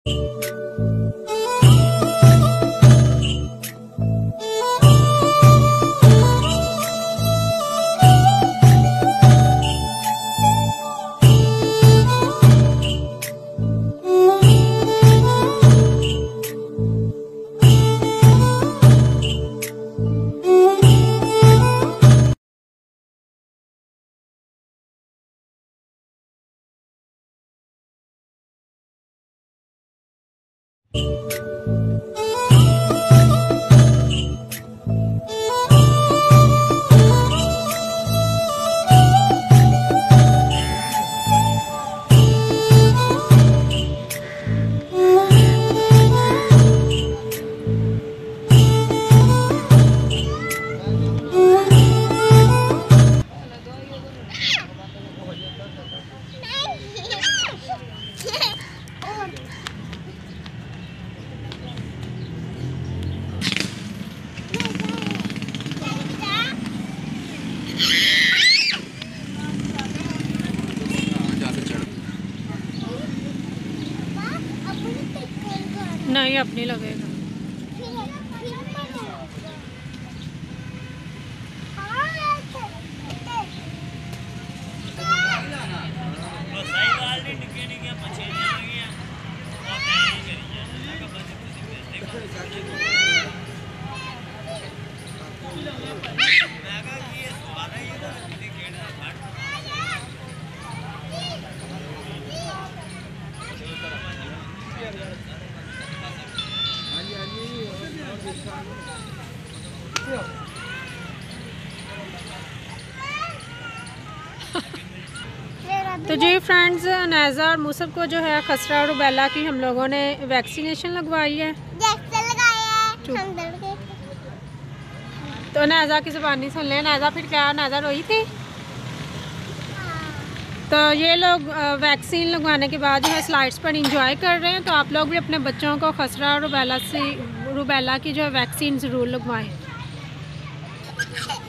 नहीं, अब नहीं लगेगा। तो जी फ्रेंड्स, नाज़ा और मूसब को जो है खसरा और रुबेला की हम लोगों ने वैक्सीनेशन लगवाई है। तो नाज़ा की ज़ुबानी सुन लें। नाज़ा फिर क्या, नाज़ा रोई थी? तो ये लोग वैक्सीन लगवाने के बाद जो है स्लाइड्स पर इंजॉय कर रहे हैं। तो आप लोग भी अपने बच्चों को खसरा और रुबेला की जो है वैक्सीन ज़रूर लगवाएं।